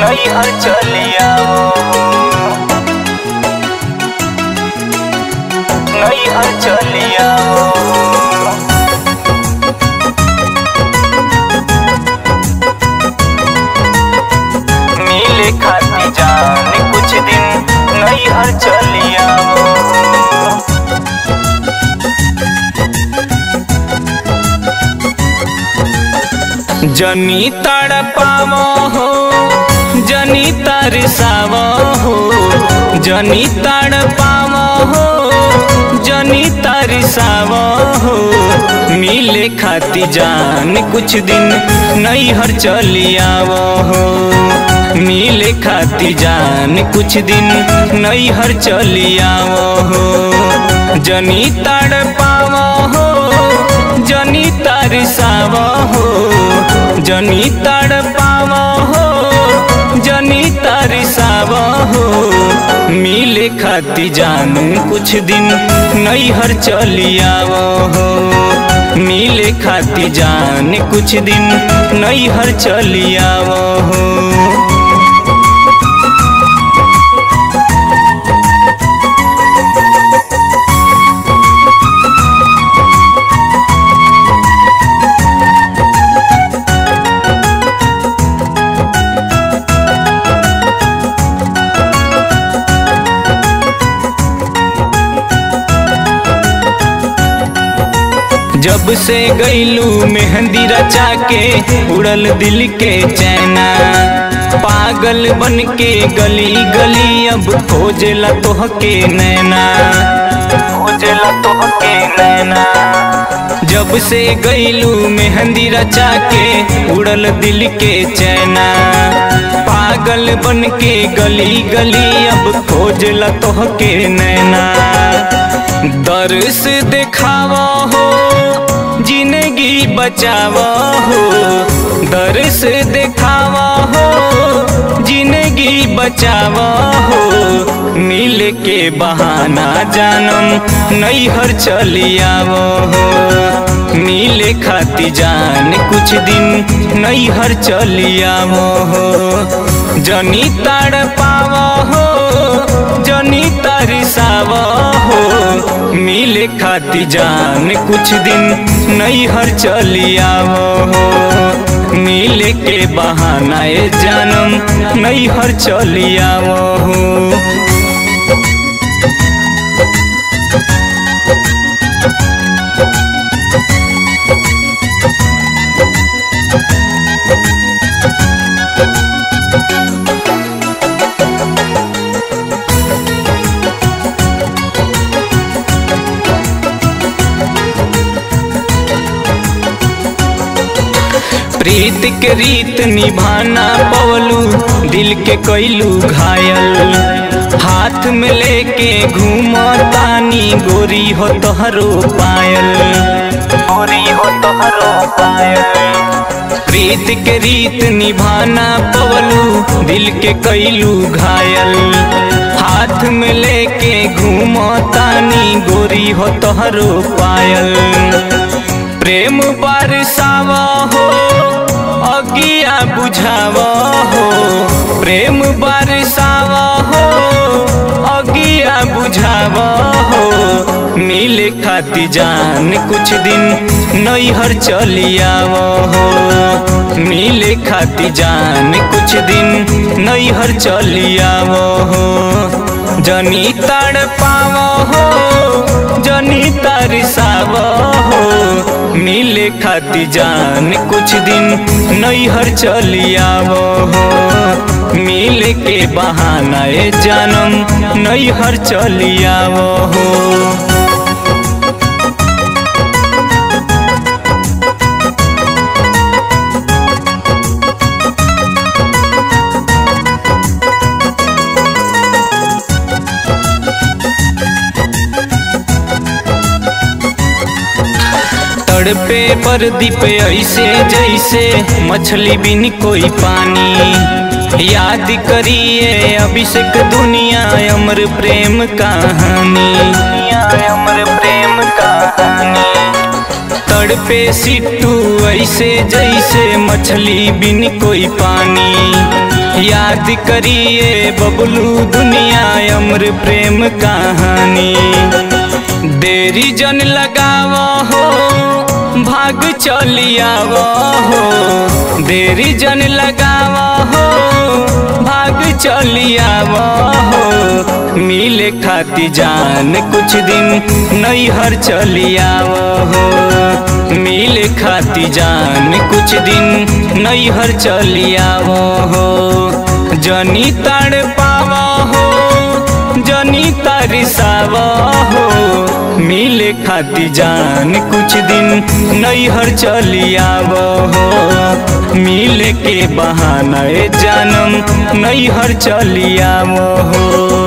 नैहर चलिया नैहर चलिया मिले खाती जान कुछ दिन नैहर चलिया जनी तड़पावो हो जनी तरसावो हो जनी तड़पावो हो जनी तरसावो हो मिले खाती जान कुछ दिन नैहर चलियावो हो मिले खाती जान कुछ दिन नैहर चलियावो हो जनी तड़पावो हो जनी तरसावो हो जनी तड़पावो हो जनी तरसावो हो मिले खाती जान कुछ दिन नैहर चलियावो हो मिले खाती जान कुछ दिन नैहर चलियावो हो। जब से गईलू मेहंदी रचा के उड़ल दिल के चैना पागल बन के गली गली अब खोजला तोहके नैना खोजला तोहके नैना जब से गईलू मेहंदी रचा के उड़ल दिल के चैना पागल बन के गली गली अब खोजला तोहके नैना दर्श दिखावा हो जिंदगी बचावा हो दर्श दिखावा हो जिंदगी बचावा हो मिल के बहाना जानम नैहर चलियावो हो मिले खाती जान कुछ दिन नैहर चलियावो हो जनी तड़पावा हो जनी तरसावा हो मिले खाती जान कुछ दिन नैहर चलियावो हो मिले के बहाना जानम नैहर चलियावो हो। प्रीत के रीत निभाना पवलू दिल के कैलू घायल हाथ में लेके घूमो तानी गोरी हो तोहरो पायल गोरी हो तोहरो पायल प्रीत के रीत निभाना पवलू दिल के कैलू घायल हाथ में लेके घूमो तानी गोरी हो तोहरो पायल प्रेम बरसावा हो अगिया बुझावा हो प्रेम बरसावा हो अगिया बुझावा हो मिले खाती जान कुछ दिन नैहर चलियावो हो मिले खाती जान कुछ दिन नैहर चलियावो हो जनी तड़पावो हो जनी तरसावो हो मिले खाती जान कुछ दिन नैहर चलियावो हो मिले के बहाना जानम नैहर चलियावो हो। तड़पे परदीप ऐसे जैसे मछली बिन कोई पानी याद करिए अभिषेक दुनिया अमर प्रेम कहानी अमर प्रेम कहानी तड़पे सिट्टू ऐसे जैसे मछली बिन कोई पानी याद करिए बबलू दुनिया अमर प्रेम कहानी। देरी जन लगावा हो भाग चलियावा हो, देरी जन लगावा हो भाग चलियावा हो। मिले खाती जान कुछ दिन नैहर चलियावा हो, मिले खाती जान कुछ दिन नैहर चलियावा हो। जनी ताड़ पावा हो जनी तारिसावा हो, मिले खाती जान कुछ दिन नैहर चलियावा हो। मिले के बहाना जानम नैहर चलियावा हो।